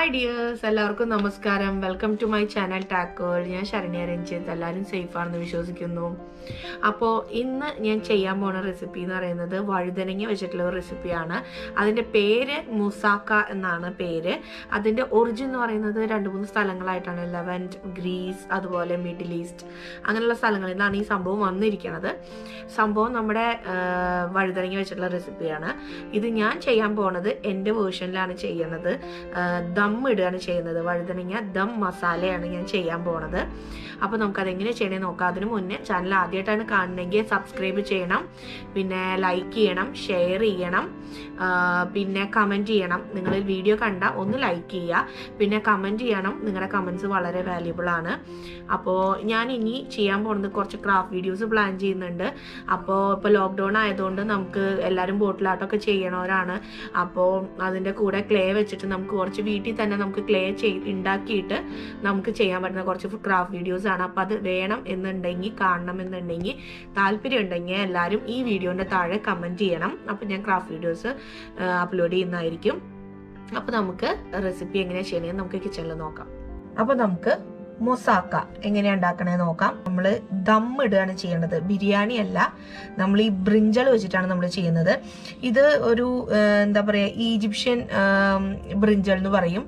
dears, എല്ലാവർക്കും നമസ്കാരം. Welcome to my channel ടാക്കോൾ. ഞാൻ ശരണ്യ രഞ്ജിത്ത്. എല്ലാവരും സേഫ് ആണെന്ന് വിശ്വസിക്കുന്നു. അപ്പോൾ ഇന്ന് ഞാൻ ചെയ്യാൻ പോണ റെസിപ്പി എന്ന് പറയുന്നത് വഴുതനങ്ങ വെച്ചിട്ടുള്ള ഒരു റെസിപ്പിയാണ്. അതിൻ്റെ പേര് മുസാക്ക എന്നാണ് പേര്. അതിൻ്റെ ഒറിജിൻ എന്ന് പറയുന്നത് 2-3 സ്ഥലങ്ങളായിട്ടാണ്. ലെവൻറ്റ്, ഗ്രീസ്, അതുപോലെ മിഡിൽ ഈസ്റ്റ്, അങ്ങനെയുള്ള സ്ഥലങ്ങളിൽ നിന്നാണ് ഈ സംഭവം വന്നിരിക്കുന്നത്. സംഭവം നമ്മുടെ വഴുതനങ്ങ വെച്ചിട്ടുള്ള റെസിപ്പിയാണ്. ഇത് ഞാൻ ചെയ്യാൻ പോണത് എൻ്റെ വേർഷനിലാണ് ചെയ്യുന്നത്. ദം ഇടുകയാണ് ചെയ്യുന്നത്. വഴുതനങ്ങ ദം മസാലയാണ് ഞാൻ ചെയ്യാൻ പോണത്. അപ്പോൾ നമുക്കതെങ്ങനെ ചെയ്യണമെന്ന് നോക്കാം. അതിനു മുന്നേ ചാനൽ ആദ്യമായിട്ടാണ് കാണണമെങ്കിൽ സബ്സ്ക്രൈബ് ചെയ്യണം, പിന്നെ ലൈക്ക് ചെയ്യണം, ഷെയർ ചെയ്യണം, പിന്നെ കമൻറ്റ് ചെയ്യണം. നിങ്ങൾ വീഡിയോ കണ്ട ഒന്ന് ലൈക്ക് ചെയ്യുക, പിന്നെ കമൻറ്റ് ചെയ്യണം. നിങ്ങളുടെ കമൻറ്റ്സ് വളരെ വാല്യുബിൾ ആണ്. അപ്പോൾ ഞാൻ ഇനി ചെയ്യാൻ പോകുന്നത് കുറച്ച് ക്രാഫ്റ്റ് വീഡിയോസ് പ്ലാൻ ചെയ്യുന്നുണ്ട്. അപ്പോൾ ഇപ്പോൾ ലോക്ക്ഡൗൺ ആയതുകൊണ്ട് നമുക്ക് എല്ലാവരും ബോട്ടിലാട്ടമൊക്കെ ചെയ്യണവരാണ്. അപ്പോൾ അതിൻ്റെ കൂടെ ക്ലേ വെച്ചിട്ട് നമുക്ക് കുറച്ച് വീട്ടിൽ തന്നെ നമുക്ക് ക്ലേ ഉണ്ടാക്കിയിട്ട് നമുക്ക് ചെയ്യാൻ പറ്റുന്ന കുറച്ച് ക്രാഫ്റ്റ് വീഡിയോസ് ആണ്. അപ്പോൾ അത് വേണം എന്നുണ്ടെങ്കിൽ, കാണണം എന്നുണ്ടെങ്കിൽ, താല്പര്യം ഉണ്ടെങ്കിൽ എല്ലാവരും ഈ വീഡിയോൻ്റെ താഴെ കമൻറ്റ് ചെയ്യണം. അപ്പോൾ ഞാൻ ക്രാഫ്റ്റ് വീഡിയോസ് അപ്ലോഡ് ചെയ്യുന്നതായിരിക്കും. അപ്പോൾ നമുക്ക് റെസിപ്പി എങ്ങനെയാണ് ചെയ്യണമെന്ന് നമുക്ക് കിച്ചണിൽ നോക്കാം. അപ്പോൾ നമുക്ക് മുസാക്ക എങ്ങനെയാണ് ഉണ്ടാക്കണേന്ന് നോക്കാം. നമ്മൾ ദം ഇടുകയാണ് ചെയ്യേണ്ടത്, ബിരിയാണി അല്ല. നമ്മൾ ഈ ബ്രിഞ്ചൽ വെച്ചിട്ടാണ് നമ്മൾ ചെയ്യുന്നത്. ഇത് ഒരു എന്താ പറയുക, ഈജിപ്ഷ്യൻ ബ്രിഞ്ചൽ എന്ന് പറയും.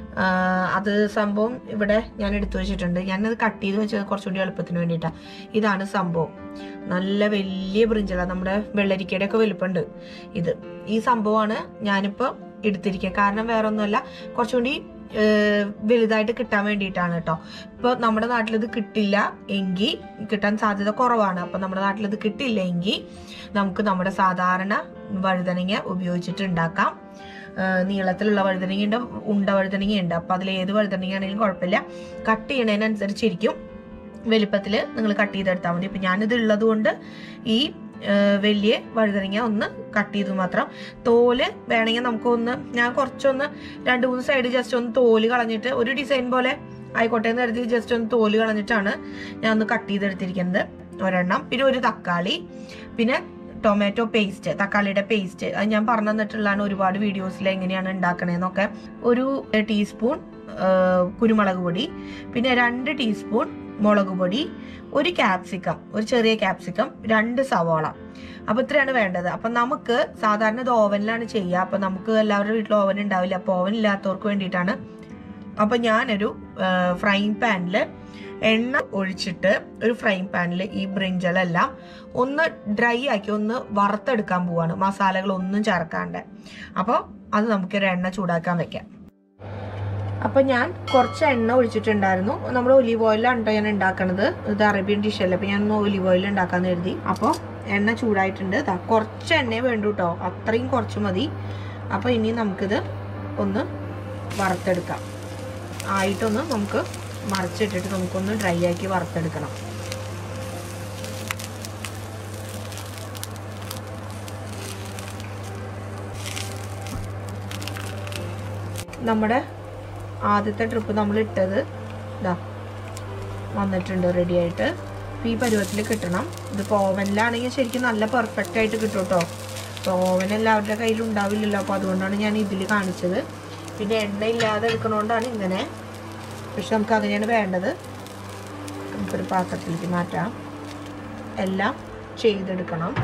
അത് സംഭവം ഇവിടെ ഞാൻ എടുത്തു വെച്ചിട്ടുണ്ട്. ഞാനത് കട്ട് ചെയ്ത് വെച്ചത് കുറച്ചുകൂടി എളുപ്പത്തിന് വേണ്ടിയിട്ടാണ്. ഇതാണ് സംഭവം. നല്ല വലിയ ബ്രിഞ്ചലാണ്, നമ്മുടെ വെള്ളരിക്കയുടെ ഒക്കെ വലുപ്പമുണ്ട് ഇത്. ഈ സംഭവമാണ് ഞാനിപ്പോൾ എടുത്തിരിക്കുക. കാരണം വേറെ ഒന്നുമല്ല, കുറച്ചുകൂടി വലുതായിട്ട് കിട്ടാൻ വേണ്ടിയിട്ടാണ് കേട്ടോ. ഇപ്പോൾ നമ്മുടെ നാട്ടിലിത് കിട്ടില്ല എങ്കിൽ, കിട്ടാൻ സാധ്യത കുറവാണ്. അപ്പം നമ്മുടെ നാട്ടിലിത് കിട്ടില്ല എങ്കിൽ നമുക്ക് നമ്മുടെ സാധാരണ വഴുതനങ്ങ ഉപയോഗിച്ചിട്ട് ഉണ്ടാക്കാം. നീളത്തിലുള്ള വഴുതനങ്ങയുണ്ട്, ഉണ്ട വഴുതനങ്ങയുണ്ട്. അപ്പം അതിൽ ഏത് വഴുതനങ്ങയാണെങ്കിലും കുഴപ്പമില്ല. കട്ട് ചെയ്യണതിനനുസരിച്ചിരിക്കും വലിപ്പത്തിൽ നിങ്ങൾ കട്ട് ചെയ്തെടുത്താൽ മതി. ഇപ്പം ഞാനിത് ഉള്ളത് കൊണ്ട് ഈ വലിയ വഴുതനങ്ങ ഒന്ന് കട്ട് ചെയ്തു മാത്രം. തോല് വേണമെങ്കിൽ നമുക്കൊന്ന്, ഞാൻ കുറച്ചൊന്ന് 2-3 സൈഡ് ജസ്റ്റ് ഒന്ന് തോല് കളഞ്ഞിട്ട്, ഒരു ഡിസൈൻ പോലെ ആയിക്കോട്ടെ എന്ന് കരുതി ജസ്റ്റ് ഒന്ന് തോല് കളഞ്ഞിട്ടാണ് ഞാൻ ഒന്ന് കട്ട് ചെയ്തെടുത്തിരിക്കുന്നത്. ഒരെണ്ണം. പിന്നെ ഒരു തക്കാളി, പിന്നെ ടൊമാറ്റോ പേസ്റ്റ്, തക്കാളിയുടെ പേസ്റ്റ്. അത് ഞാൻ പറഞ്ഞു തന്നിട്ടുള്ളതാണ് ഒരുപാട് വീഡിയോസിൽ എങ്ങനെയാണ് ഉണ്ടാക്കണേന്നൊക്കെ. ഒരു ടീസ്പൂൺ കുരുമുളക് പൊടി, പിന്നെ 2 ടീസ്പൂൺ മുളക് പൊടി, ഒരു ക്യാപ്സിക്കം, ഒരു ചെറിയ ക്യാപ്സിക്കം, 2 സവാള. അപ്പൊ ഇത്രയാണ് വേണ്ടത്. അപ്പൊ നമുക്ക് സാധാരണ ഇത് ഓവനിലാണ് ചെയ്യുക. അപ്പൊ നമുക്ക് എല്ലാവരുടെ വീട്ടിലും ഓവൻ ഉണ്ടാവില്ല. അപ്പൊ ഓവൻ ഇല്ലാത്തവർക്ക് വേണ്ടിയിട്ടാണ്. അപ്പൊ ഞാനൊരു ഫ്രൈങ് പാനിൽ എണ്ണ ഒഴിച്ചിട്ട്, ഒരു ഫ്രൈങ് പാനിൽ ഈ ബ്രിഞ്ചലെല്ലാം ഒന്ന് ഡ്രൈ ആക്കി ഒന്ന് വറുത്തെടുക്കാൻ പോവാണ്, മസാലകളൊന്നും ചേർക്കാണ്ട്. അപ്പോൾ അത് നമുക്കൊരു എണ്ണ ചൂടാക്കാൻ വെക്കാം. അപ്പൊ ഞാൻ കുറച്ച് എണ്ണ ഒഴിച്ചിട്ടുണ്ടായിരുന്നു. നമ്മൾ ഒലീവ് ഓയിലാണ് ഞാൻ ഉണ്ടാക്കണത്. ഇത് അറേബ്യൻ ഡിഷല്ലേ, അപ്പൊ ഞാൻ ഒലീവ് ഓയിൽ ഉണ്ടാക്കാന്ന് കരുതി. അപ്പോൾ എണ്ണ ചൂടായിട്ടുണ്ട്. കുറച്ച് എണ്ണയെ വേണ്ടു കേട്ടോ, അത്രയും കുറച്ച് മതി. അപ്പൊ ഇനി നമുക്കിത് ഒന്ന് വറുത്തെടുക്കാം. ആയിട്ടൊന്ന് നമുക്ക് മറിച്ചിട്ടിട്ട് നമുക്കൊന്ന് ഡ്രൈ ആക്കി വറുത്തെടുക്കണം. നമ്മുടെ ആദ്യത്തെ ട്രിപ്പ് നമ്മൾ ഇട്ടത് ഇതാ വന്നിട്ടുണ്ട്, റെഡി ആയിട്ട്. ഈ പരുവത്തിൽ കിട്ടണം. ഇതിപ്പോൾ ഓവനിലാണെങ്കിൽ ശരിക്കും നല്ല പെർഫെക്റ്റ് ആയിട്ട് കിട്ടും കേട്ടോ. ഇപ്പോൾ ഓവൻ എല്ലാവരുടെ കയ്യിൽ ഉണ്ടാവില്ലല്ലോ. അപ്പോൾ അതുകൊണ്ടാണ് ഞാൻ ഇതിൽ കാണിച്ചത്. പിന്നെ എണ്ണ ഇല്ലാതെ എടുക്കണോണ്ടാണ് ഇങ്ങനെ. പക്ഷെ നമുക്ക് അങ്ങനെയാണ് വേണ്ടത്. നമുക്കൊരു പാത്രത്തിലേക്ക് മാറ്റാം. എല്ലാം ചെയ്തെടുക്കണം.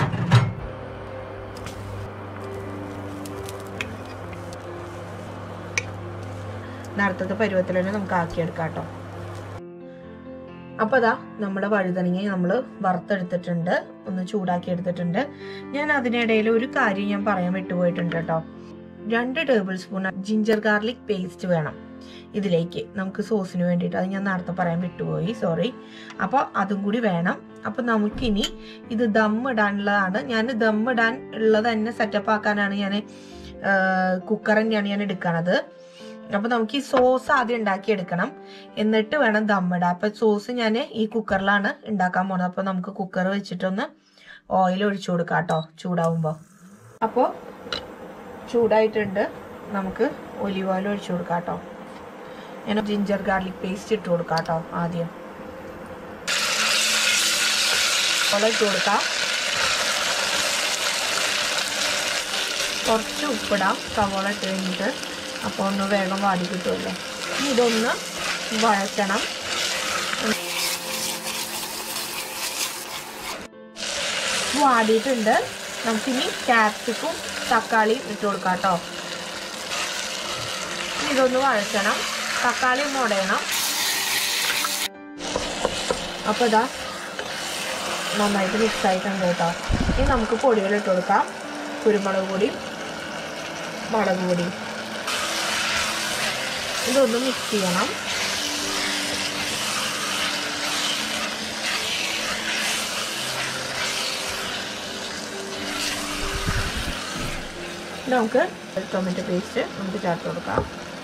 നേരത്തെ പരുവത്തിൽ തന്നെ നമുക്ക് ആക്കിയെടുക്കാം കേട്ടോ. അപ്പോൾ അതാ നമ്മുടെ വഴുതനങ്ങ നമ്മൾ വറുത്തെടുത്തിട്ടുണ്ട്, ഒന്ന് ചൂടാക്കി എടുത്തിട്ടുണ്ട്. ഞാൻ അതിനിടയിൽ ഒരു കാര്യം ഞാൻ പറയാൻ വിട്ടുപോയിട്ടുണ്ട് കേട്ടോ. 2 tablespoon ginger garlic paste വേണം ഇതിലേക്ക്, നമുക്ക് സോസിന് വേണ്ടിയിട്ട്. അത് ഞാൻ നേരത്തെ പറയാൻ വിട്ടുപോയി, സോറി. അപ്പോൾ അതും കൂടി വേണം. അപ്പം നമുക്കിനി ഇത് ദം ഇടാനുള്ളതാണ്. ഞാൻ ദം ഇടാൻ ഉള്ളത് തന്നെ സെറ്റപ്പ് ആക്കാനാണ് ഞാൻ കുക്കർ തന്നെയാണ് ഞാൻ എടുക്കണത്. അപ്പൊ നമുക്ക് ഈ സോസ് ആദ്യം ഉണ്ടാക്കിയെടുക്കണം, എന്നിട്ട് വേണം ദമ്മിടാൻ. അപ്പൊ സോസ് ഞാൻ ഈ കുക്കറിലാണ് ഉണ്ടാക്കാൻ പോകുന്നത്. അപ്പൊ നമുക്ക് കുക്കർ വെച്ചിട്ടൊന്ന് ഓയിൽ ഒഴിച്ചു കൊടുക്കാം കേട്ടോ ചൂടാവുമ്പോൾ. അപ്പോൾ ചൂടായിട്ടുണ്ട്, നമുക്ക് ഒലിവ് ഓയിൽ ഒഴിച്ചു കൊടുക്കാം കേട്ടോ. ഞാൻ ജിഞ്ചർ ഗാർലിക് പേസ്റ്റ് ഇട്ട് കൊടുക്കാം കേട്ടോ. ആദ്യം ഇട്ട് കൊടുക്കാം. കുറച്ച് ഉപ്പിടാം സവോള ഇട്ട് കഴിഞ്ഞിട്ട്. അപ്പോൾ ഒന്ന് വേഗം വാടി കിട്ടുമല്ലോ. ഇതൊന്ന് വഴറ്റണം. വാടിയിട്ടുണ്ട്. നമുക്കിനി ക്യാപ്സിക്കും തക്കാളിയും ഇട്ട് കൊടുക്കാം കേട്ടോ. ഇതൊന്ന് വഴറ്റണം. തക്കാളി ഉടയണം. അപ്പോൾ ഇതാ നന്നായിട്ട് മിക്സ് ആയിട്ടുണ്ട് കേട്ടോ. ഇനി നമുക്ക് പൊടികൾ ഇട്ട് കൊടുക്കാം. കുരുമുളക് പൊടിയും മുളക് പൊടിയും. ഇതൊന്ന് മിക്സ് ചെയ്യണം. നമുക്ക് ടൊമാറ്റോ പേസ്റ്റ് നമുക്ക് ചേർത്ത് കൊടുക്കാം.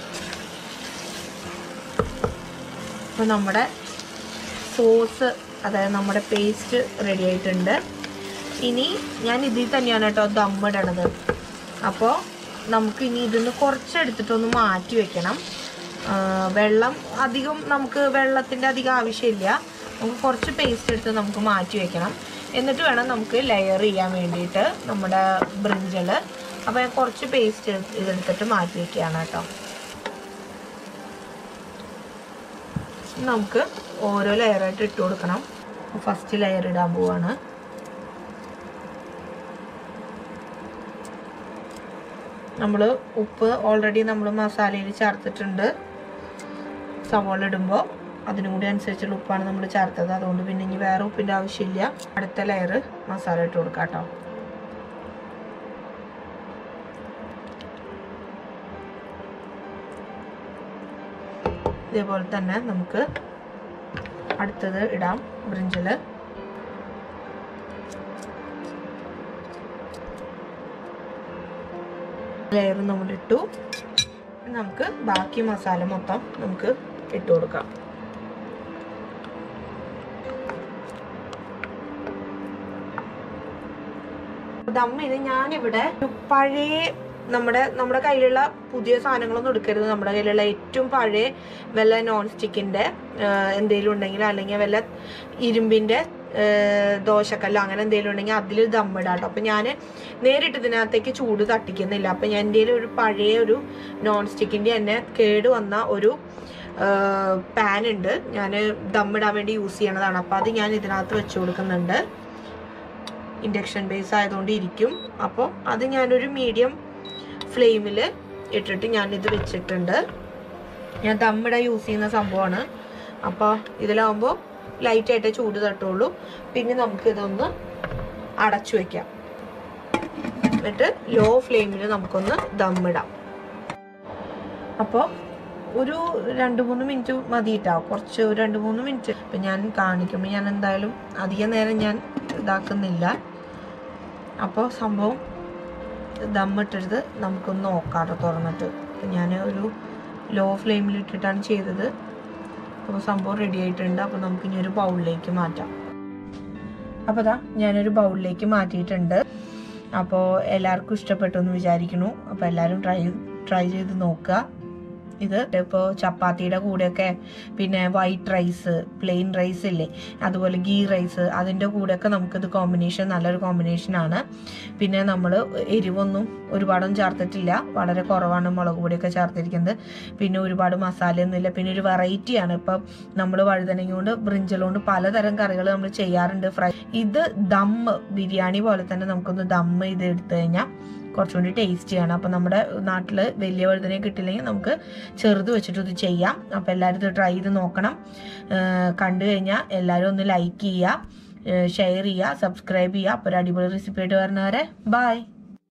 അപ്പോൾ നമ്മുടെ സോസ്, അതായത് നമ്മുടെ പേസ്റ്റ് റെഡി ആയിട്ടുണ്ട്. ഇനി ഞാൻ ഇതിൽ തന്നെയാണ് കേട്ടോ ദമ്മിടണത്. അപ്പോൾ നമുക്ക് ഇനി ഇതിന്ന് കുറച്ചെടുത്തിട്ടൊന്ന് മാറ്റി വെക്കണം. വെള്ളം അധികം, നമുക്ക് വെള്ളത്തിൻ്റെ അധികം ആവശ്യമില്ല. നമുക്ക് കുറച്ച് പേസ്റ്റ് എടുത്ത് നമുക്ക് മാറ്റി വെക്കണം. എന്നിട്ട് വേണം നമുക്ക് ലെയർ ചെയ്യാൻ വേണ്ടിയിട്ട് നമ്മുടെ ബ്രിഞ്ചിൽ. അപ്പോൾ ഞാൻ കുറച്ച് പേസ്റ്റ് ഇതെടുത്തിട്ട് മാറ്റി വയ്ക്കുകയാണ് കേട്ടോ. നമുക്ക് ഓരോ ലെയറായിട്ട് ഇട്ട് കൊടുക്കണം. ഫസ്റ്റ് ലെയർ ഇടാൻ പോവാണ്. നമ്മൾ ഉപ്പ് ഓൾറെഡി നമ്മൾ മസാലയിൽ ചേർത്തിട്ടുണ്ട്. സവാള ഇടുമ്പോൾ അതിനും കൂടി അനുസരിച്ചുള്ള ഉപ്പാണ് നമ്മൾ ചേർത്തത്. അതുകൊണ്ട് പിന്നെ ഇനി വേറെ ഉപ്പിൻ്റെ ആവശ്യമില്ല. അടുത്ത ലെയർ മസാല ഇട്ട് കൊടുക്കാം കേട്ടോ. ഇതേപോലെ തന്നെ നമുക്ക് അടുത്തത് ഇടാം ബ്രിഞ്ചിൽ. ലെയർ നമ്മൾ ഇട്ടു. നമുക്ക് ബാക്കി മസാല മൊത്തം നമുക്ക് ഇട്ട് കൊടുക്കാം. ദമ്മിന് ഞാനിവിടെ പഴയ നമ്മുടെ കയ്യിലുള്ള പുതിയ സാധനങ്ങളൊന്നും എടുക്കരുത്. നമ്മുടെ കയ്യിലുള്ള ഏറ്റവും പഴയ വല്ല നോൺ സ്റ്റിക്കിൻ്റെ എന്തെങ്കിലും ഉണ്ടെങ്കിൽ, അല്ലെങ്കിൽ വല്ല ഇരുമ്പിൻ്റെ ദോശക്കല്ലോ അങ്ങനെ എന്തെങ്കിലും ഉണ്ടെങ്കിൽ അതിൽ ദമ്മിടാം കേട്ടോ. അപ്പം ഞാൻ നേരിട്ട് ഇതിനകത്തേക്ക് ചൂട് തട്ടിക്കുന്നില്ല. അപ്പം ഞാൻ എൻ്റെ ഒരു പഴയ ഒരു നോൺ സ്റ്റിക്കിൻ്റെ തന്നെ കേട് വന്ന ഒരു പാൻ ഉണ്ട്. ഞാൻ ദമ്മിടാൻ വേണ്ടി യൂസ് ചെയ്യണതാണ്. അപ്പോൾ അത് ഞാൻ ഇതിനകത്ത് വെച്ച് കൊടുക്കുന്നുണ്ട്. ഇൻഡക്ഷൻ ബേസ് ആയതുകൊണ്ട് ഇരിക്കും. അപ്പോൾ അത് ഞാനൊരു മീഡിയം ഫ്ലെയിമിൽ ഇട്ടിട്ട് ഞാനിത് വെച്ചിട്ടുണ്ട്. ഞാൻ ദമ്മിടാൻ യൂസ് ചെയ്യുന്ന സംഭവമാണ്. അപ്പോൾ ഇതിലാവുമ്പോൾ ലൈറ്റായിട്ടേ ചൂട് തട്ടുള്ളൂ. പിന്നെ നമുക്കിതൊന്ന് അടച്ചു വയ്ക്കാം. എന്നിട്ട് ലോ ഫ്ലെയിമിൽ നമുക്കൊന്ന് ദമ്മിടാം. അപ്പോൾ ഒരു 2-3 മിനിറ്റ് മതി കേട്ടോ. കുറച്ച് 2-3 മിനിറ്റ്. ഇപ്പം ഞാൻ കാണിക്കുമ്പോൾ ഞാൻ എന്തായാലും അധികം നേരം ഞാൻ ഇതാക്കുന്നില്ല. അപ്പോൾ സംഭവം ദമ്മിട്ടരുത്. നമുക്കൊന്ന് നോക്കാം തുറന്നിട്ട്. അപ്പം ഞാൻ ഒരു ലോ ഫ്ലെയിമിൽ ഇട്ടിട്ടാണ് ചെയ്തത്. അപ്പോൾ സംഭവം റെഡി ആയിട്ടുണ്ട്. അപ്പോൾ നമുക്കിനി ഒരു ബൗളിലേക്ക് മാറ്റാം. അപ്പോൾ ദാ ഞാനൊരു ബൗളിലേക്ക് മാറ്റിയിട്ടുണ്ട്. അപ്പോൾ എല്ലാവർക്കും ഇഷ്ടപ്പെട്ടു എന്ന് വിചാരിക്കുന്നു. അപ്പോൾ എല്ലാവരും ട്രൈ ചെയ്ത് നോക്കുക. ഇത് ഇപ്പോൾ ചപ്പാത്തിയുടെ കൂടെയൊക്കെ, പിന്നെ വൈറ്റ് റൈസ്, പ്ലെയിൻ റൈസ് ഇല്ലേ, അതുപോലെ ഗീ റൈസ്, അതിൻ്റെ കൂടെയൊക്കെ നമുക്കിത് കോമ്പിനേഷൻ നല്ലൊരു കോമ്പിനേഷനാണ്. പിന്നെ നമ്മൾ എരിവൊന്നും ഒരുപാടൊന്നും ചേർത്തിട്ടില്ല. വളരെ കുറവാണ് മുളക് പൊടിയൊക്കെ ചേർത്തിരിക്കുന്നത്. പിന്നെ ഒരുപാട് മസാലയൊന്നുമില്ല. പിന്നെ ഒരു വെറൈറ്റിയാണ്. ഇപ്പം നമ്മൾ വഴുതനങ്ങ കൊണ്ട് ബ്രിഞ്ചലുകൊണ്ട് പലതരം കറികൾ നമ്മൾ ചെയ്യാറുണ്ട്. ഇത് ദമ്മ് ബിരിയാണി പോലെ തന്നെ നമുക്കൊന്ന് ദമ്മ് ഇത് എടുത്തു കഴിഞ്ഞാൽ കുറച്ചുകൂടി ടേസ്റ്റ് ചെയ്യണം. അപ്പോൾ നമ്മുടെ നാട്ടിൽ വലിയ വഴുതനങ്ങ കിട്ടില്ലെങ്കിൽ നമുക്ക് ചെറുത് വെച്ചിട്ട് ഇത് ചെയ്യാം. അപ്പോൾ എല്ലാവരും ഇത് ട്രൈ ചെയ്ത് നോക്കണം. കണ്ടു കഴിഞ്ഞാൽ എല്ലാവരും ഒന്ന് ലൈക്ക് ചെയ്യുക, ഷെയർ ചെയ്യുക, സബ്സ്ക്രൈബ് ചെയ്യുക. അപ്പോൾ ഒരു അടിപൊളി റെസിപ്പി ആയിട്ട് വരുന്നവരെ ബൈ.